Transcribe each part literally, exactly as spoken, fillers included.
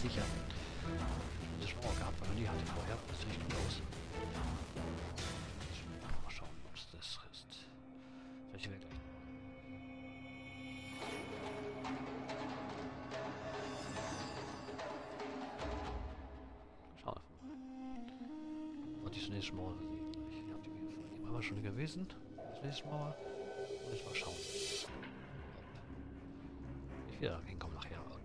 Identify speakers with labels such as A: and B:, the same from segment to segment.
A: sicher. Das schon mal gehabt, weil er die hatte vorher. Das sieht gut aus. Mal schauen, ob es das ist. Welche Welt gleich. Schauen wir mal. Und die nächste Mal sehen. Ich habe die hier war schon gewesen. Das nächste Mal. Und ich mal schauen. Ich werde hinkommen nachher irgendwann.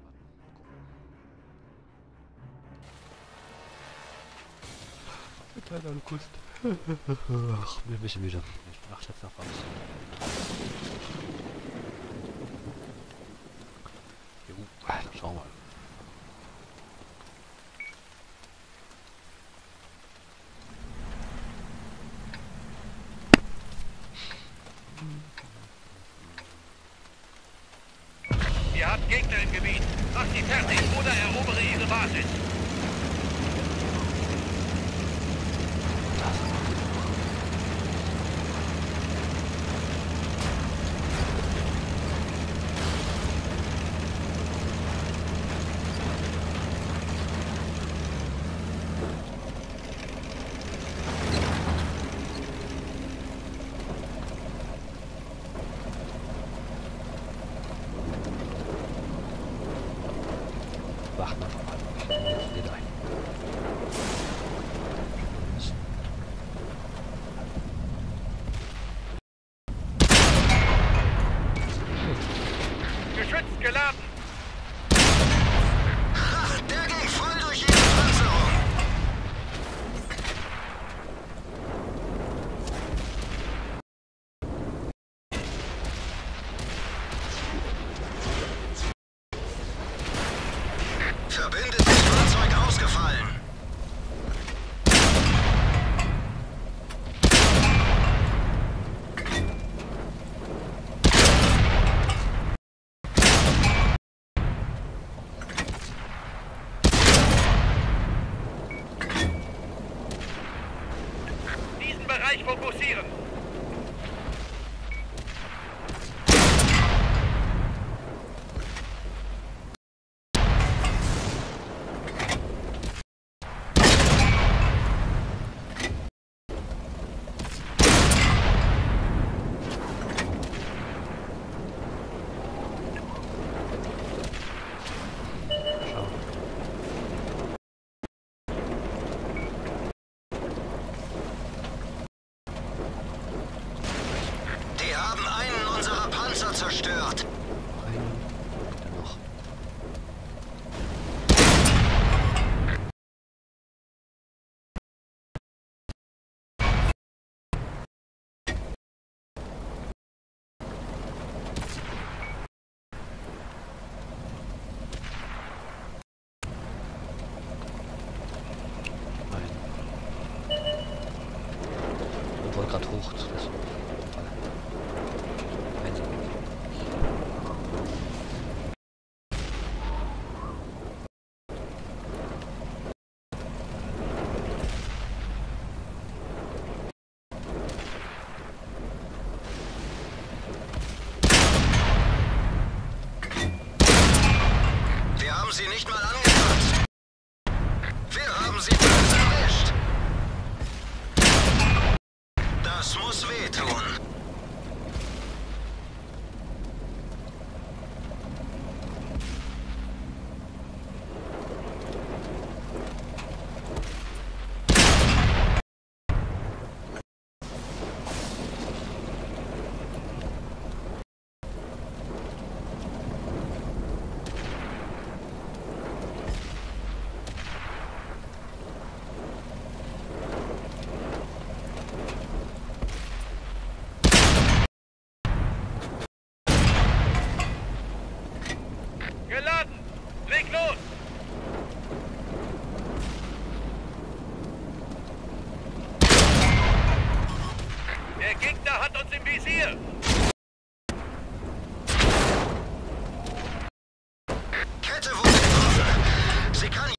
A: Kleiner Kust. Ach, bin ein bisschen müde. Ich mach jetzt noch was. Jo, dann schauen wir mal.
B: Ihr habt Gegner im Gebiet. Macht sie fertig oder erobere ihre Basis.
A: Wacht mal vorbei. Ich sehe da ein.
B: Geschützt geladen.
C: Ha, der ging voll durch ihre Panzerung. Verbündetes Fahrzeug ausgefallen.
B: Diesen Bereich fokussieren. Die haben einen unserer Panzer zerstört.
A: Einen. Dann noch. Nein. Ich wollte gerade hoch. Das ist Einsatz.
C: Wir haben sie nicht mal angefasst. Wir haben sie böse erwischt. Das muss wehtun.
B: Geladen. Leg los. Der Gegner hat uns im Visier.
C: Kette wurde getroffen. Sie kann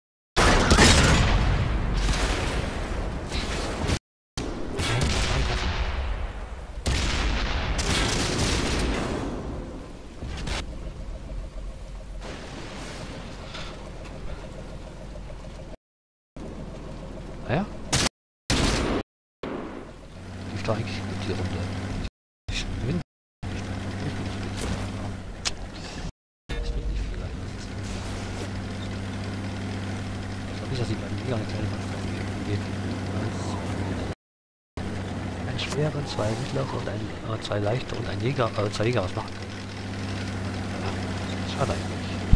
A: läuft da eigentlich gut die Runde. Ich bin das wird nicht viel leichter. Ich glaube nicht, dass die beiden Liga eine kleine Mannschaft gehen. Einen schweren, zwei mittlere und ein, äh, zwei leichte und ein Jäger, äh, zwei Jäger was machen können. Ja, schade eigentlich.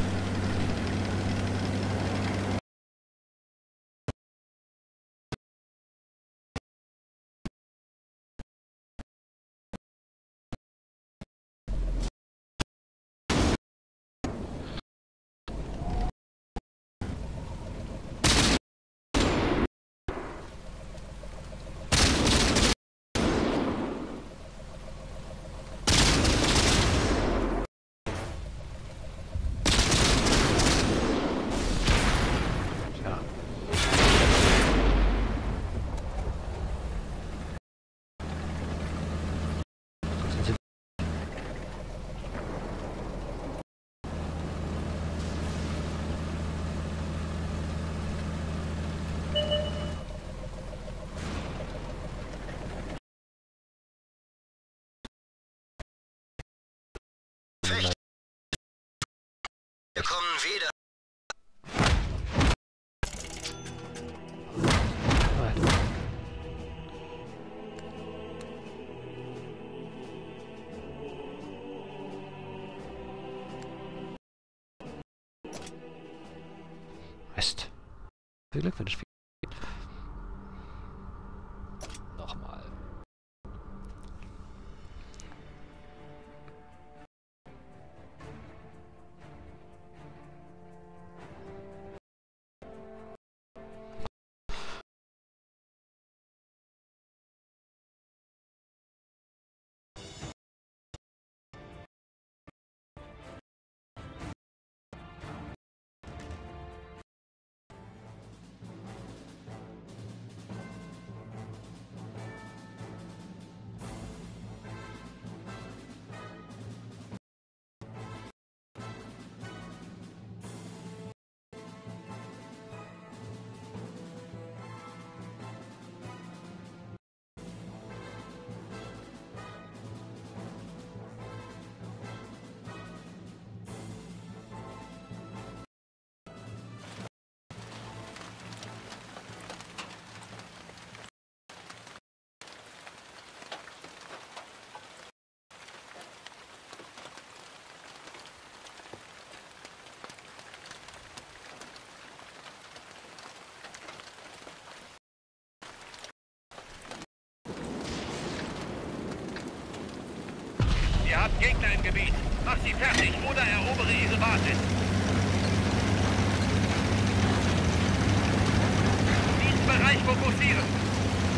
C: Wir kommen wieder.
A: Mist. Viel Glück, wenn das Spiel geht. Nochmal.
B: Ihr habt Gegner im Gebiet. Macht sie fertig oder erobere ihre Basis. Diesen Bereich fokussieren.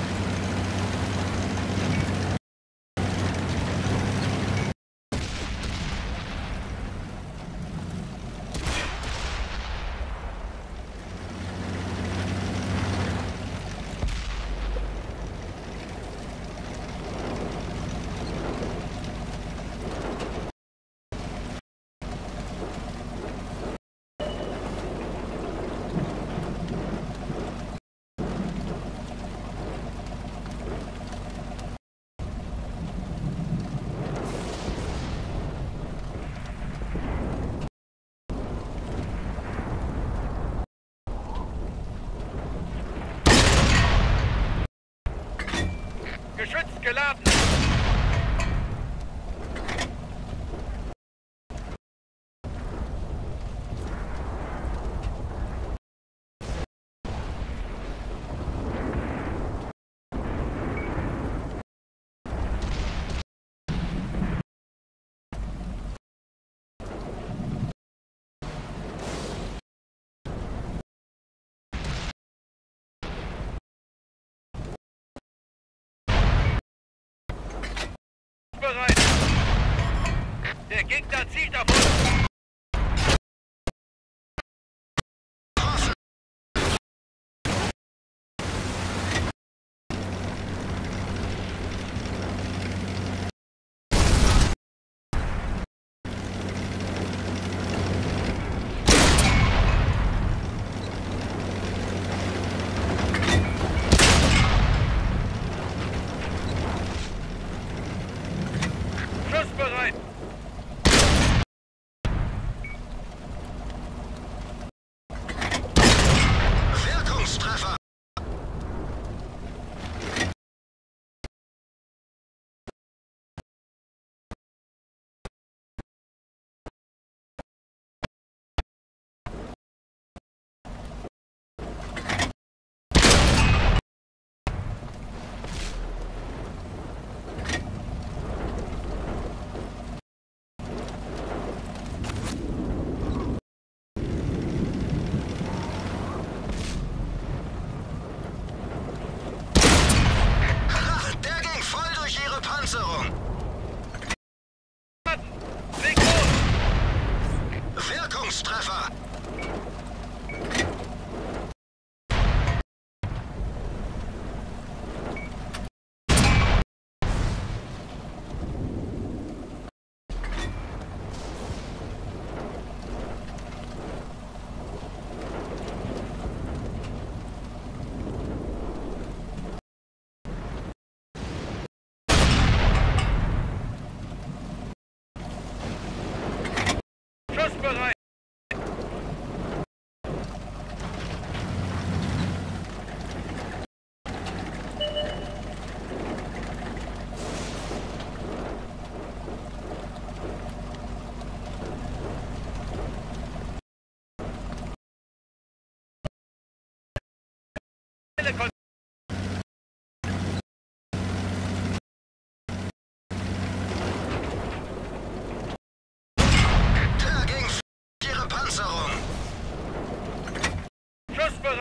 B: Geschütz geladen. Bereit. Der Gegner zielt auf uns. Schussbereit!
C: Wirkungstreffer! Panzerung!
B: Leg los!
C: Wirkungstreffer!
B: Schussbereit!
C: Panzerung!
B: Schussbereit!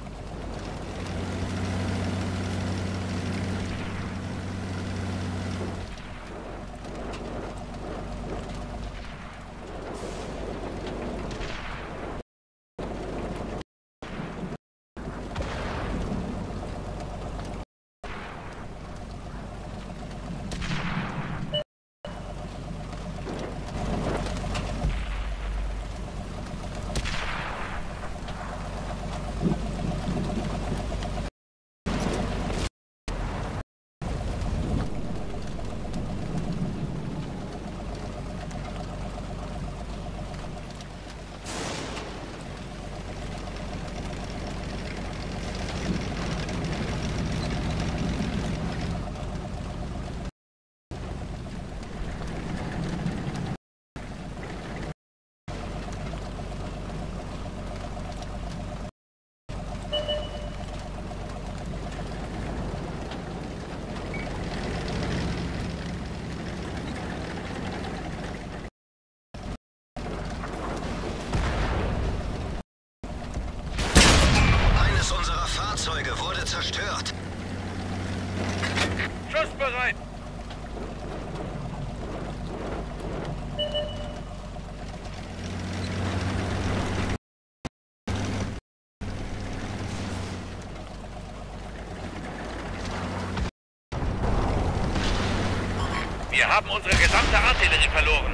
C: Unserer Fahrzeuge wurde zerstört.
B: Schussbereit! Wir haben unsere gesamte Artillerie verloren.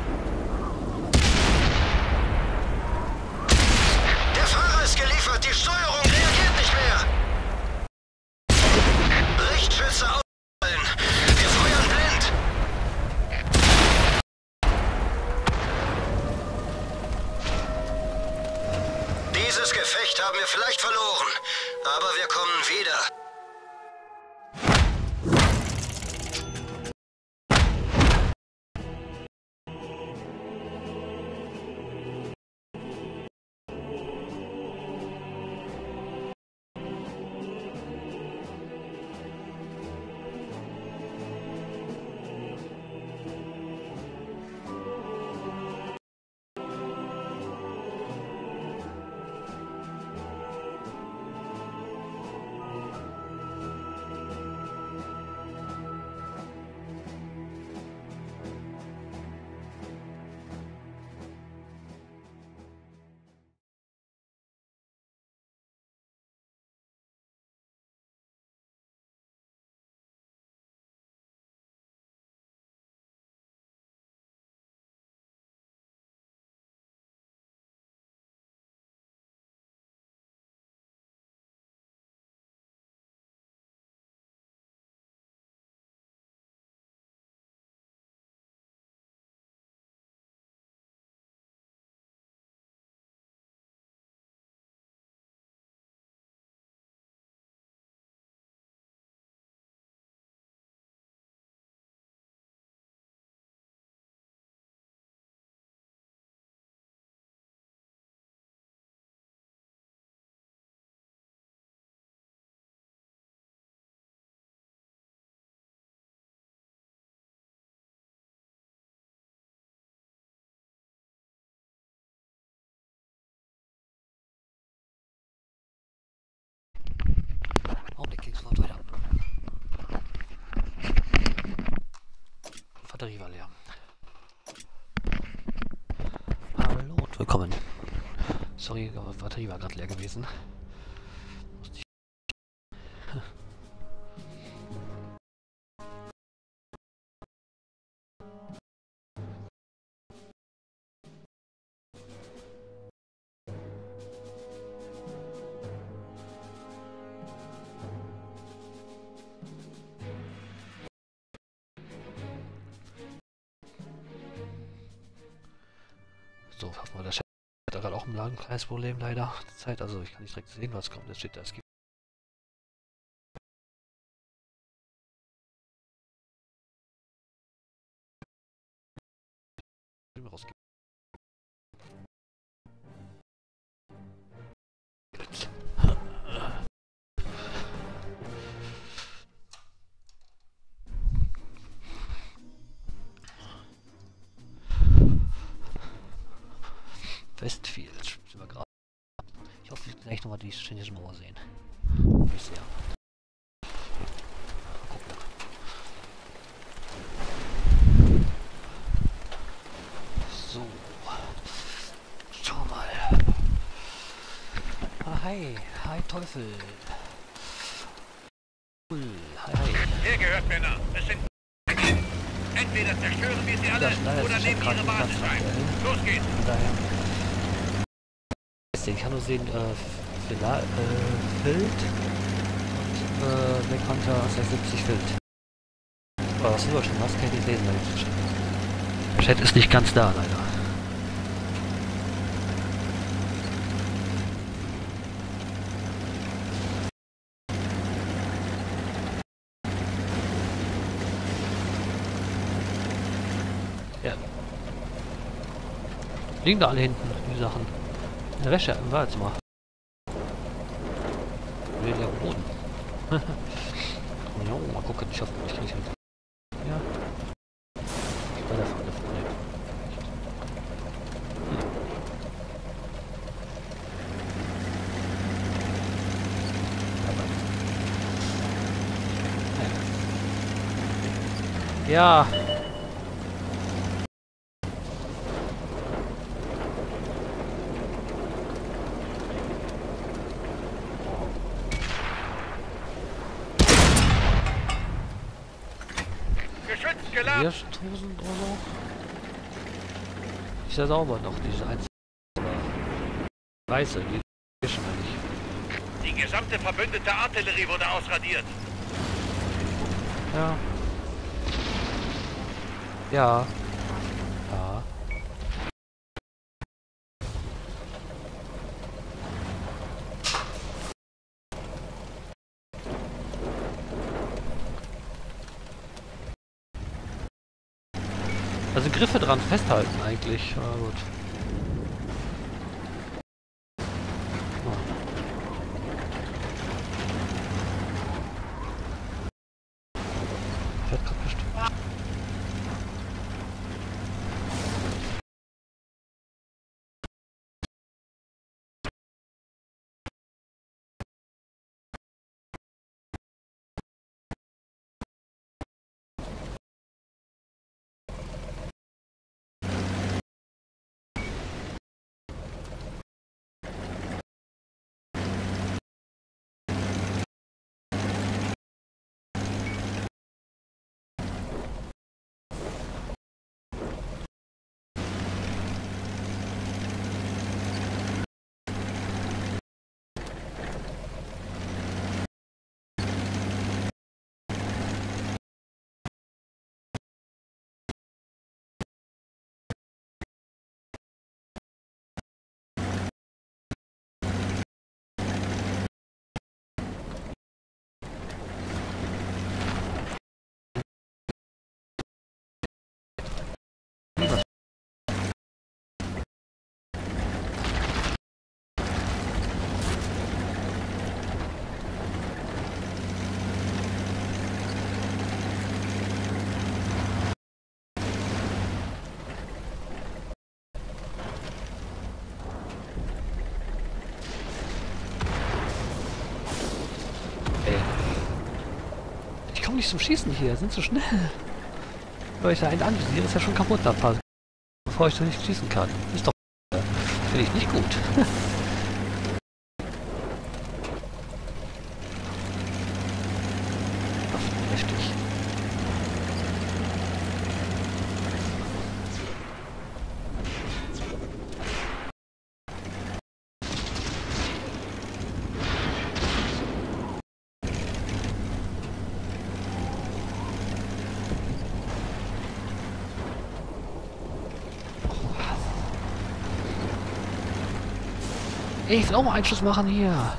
C: Der Fahrer ist geliefert, die Steuerung reagiert nicht mehr. Richtschütze ausfallen. Wir feuern blind. Dieses Gefecht haben wir vielleicht verloren, aber wir kommen wieder.
A: Batterie war leer. Hallo und willkommen. Sorry, aber Batterie war gerade leer gewesen. Musste ich So, hoffen wir, der Chat hat gerade auch ein Laden, kleines Problem leider. Die Zeit, also ich kann nicht direkt sehen, was kommt. Es steht da, es gibt. Rausgeben. Westfield. Sind wir gerade. Ich hoffe, wir gleich nochmal die chinesische Mauer sehen. Ich sehr. Mal gucken. So. Schau mal. Ah, hi. Hi, Teufel. Cool. Hi, hi.
B: Hier gehört Männer. Es sind... Entweder zerstören wir sie alle oder nehmen ihre Basis ein. Los geht's.
A: Von daher. Ich kann nur sehen, äh, Fila, äh, Filt und, äh, MacHunter sechsundsiebzig Filt. Aber was du schon hast, kann ich nicht lesen, weil ich Chat. Der Chat ist nicht ganz da, leider. Ja. Liegen da alle hinten, die Sachen. In der Wäsche, im Badezimmer. Will der Boden. Ja, mal gucken, ich hoffe, ich kriege es. Ja. Ich war da vorne vorne. Hm. Ja. viertausend oder so. Ist ja sauber noch, diese einzelne Weiße, die ist schon nicht.
B: Die gesamte verbündete Artillerie wurde ausradiert.
A: Ja. Ja. Ja. Also Griffe dran festhalten eigentlich, aber gut. Oh. Fährt grad bestimmt. Nicht zum Schießen hier, sind zu schnell. Weil ich da einen anvisiere, ist ja schon kaputt nach Phase. Bevor ich da nicht schießen kann. Ist doch... Finde ich nicht gut. Heftig. Ich will auch mal einen Schuss machen hier.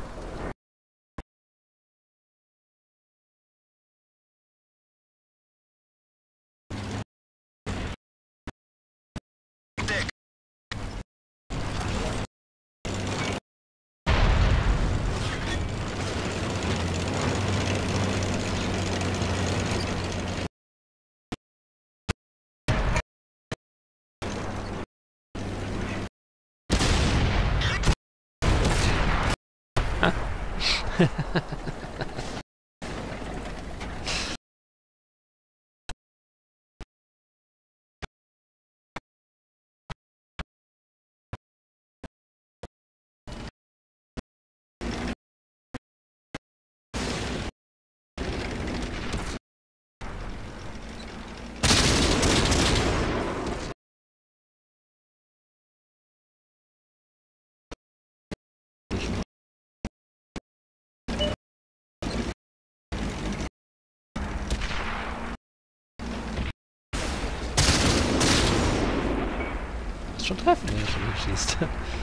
A: Schon treffen, wenn er schon schießt.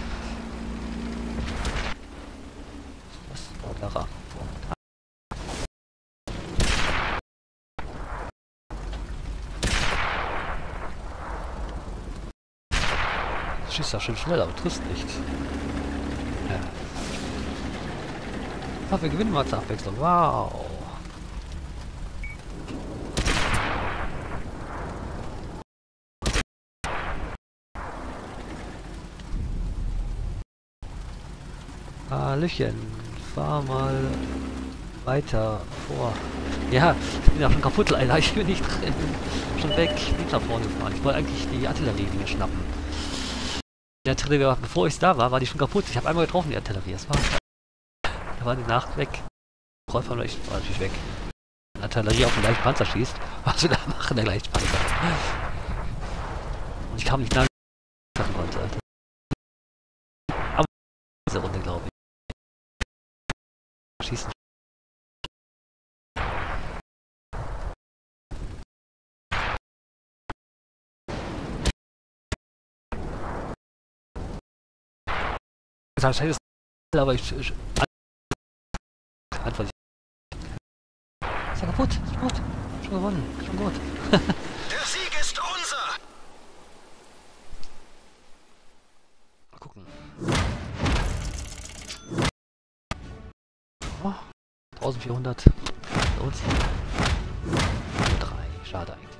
A: Was? Oh, Lara. Du schießt ja schon schnell, aber triffst nicht. Ja. Ach, wir gewinnen mal zur Abwechslung. Wow. Hallöchen, fahr mal weiter vor. Ja, ich bin ja schon kaputt leider, ich bin nicht drin. Schon weg, nicht nach vorne gefahren. Ich wollte eigentlich die Artillerie mir schnappen. Die Artillerie, bevor ich da war, war die schon kaputt. Ich habe einmal getroffen, die Artillerie. Das war, da war die Nacht weg. Kreuz war natürlich weg. Wenn Artillerie auf den Leichtpanzer schießt, was wir da machen, der Leichtpanzer. Und ich kam nicht nach konnte. Aber diese Runde, glaube ich. Schießen. Das heißt, aber ich, ich einfach ist ja kaputt, ist gut, schon gewonnen, schon gut.
C: Der Sieg ist unser.
A: Mal gucken. Oh, eintausendvierhundert. Los. Nur drei. Schade eigentlich.